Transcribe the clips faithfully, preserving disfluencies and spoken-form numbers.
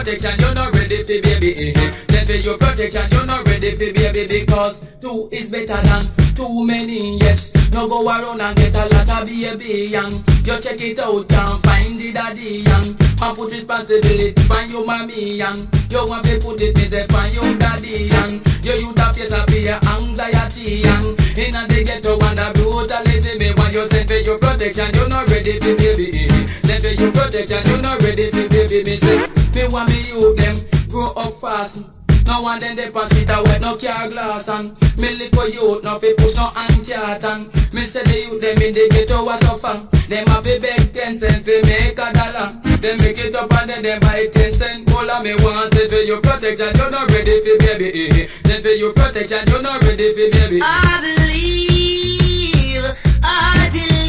protection, you're not ready for baby. Send for your protection, you're not ready for baby. Because two is better than too many, yes. No go around and get a lot of baby young. You check it out and find the daddy young. And put responsibility on your mommy young. You want to put it on your daddy young. You youth a face up your anxiety young. Inna the ghetto and the brutality, me want you send for your protection, you're not ready for baby. Send for your protection, you're not ready for baby. Me say, me want me youth them grow up fast. No one then they pass it away, no car glass and me little youth, no fi push no hand and me say the youth them in the ghetto was suffer. Them have a beg ten cent fi make a dollar. Them make it up and then them buy ten cent cola. Me want say for your protection, you're not ready for baby. Then for your protection, you're not ready for baby. I believe, I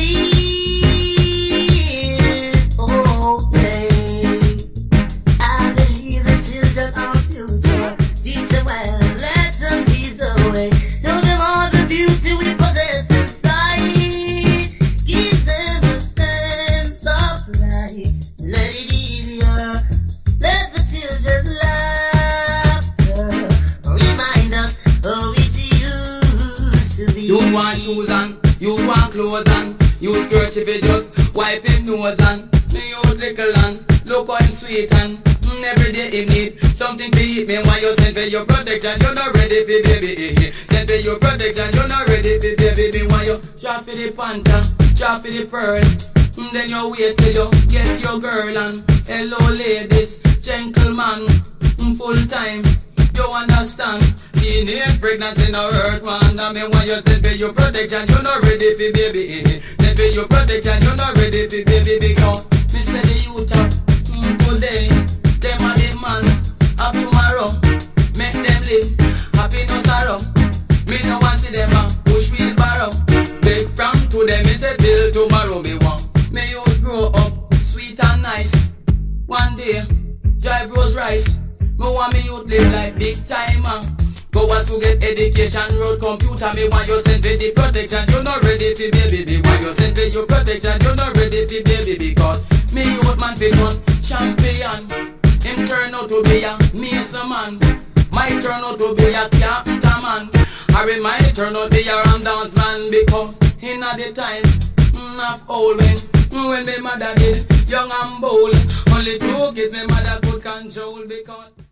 believe, oh babe, I believe the children are future. Teach them well, let them tease away. Show them all the beauty we possess inside. Give them a sense of life. Let it easier. Let the children's laughter remind us of it used to be. You want shoes and you want clothes and you kerchief it just wipe his nose and me you little and look how him sweet and mm, every day he need something to eat. Me why you send for your protection, you're not ready for baby. Send for your protection, you're not ready for baby. Me why you try for the panther, try for the pearl. Mm, then you wait till you get your girl and hello ladies, gentlemen, mm, full time. You understand? Teenage pregnancy no hurt man. I mean when you send for your protection, you're not ready for baby. Send for your protection, you're not ready for baby. Because me say the youth up mm, today, them are the man of tomorrow. Make them live happy no sorrow. Me no want see them a push wheelbarrow. Big from to them me say till tomorrow. Me want me youth grow up sweet and nice. One day drive Rolls Royce. Me want me youth live like big timer. Go as to get education, road computer. Me want you send for the protection, you're not ready for baby. Me want you send for your protection, you're not ready for baby. Because me youth man fi one champion. Him turn out to be a mason man. Might turn out to be a carpenter man. Or he might turn out to be a ram dance man. Because in at the time mm, of old when When me mother did young and bold, only two kids me mother could control. Because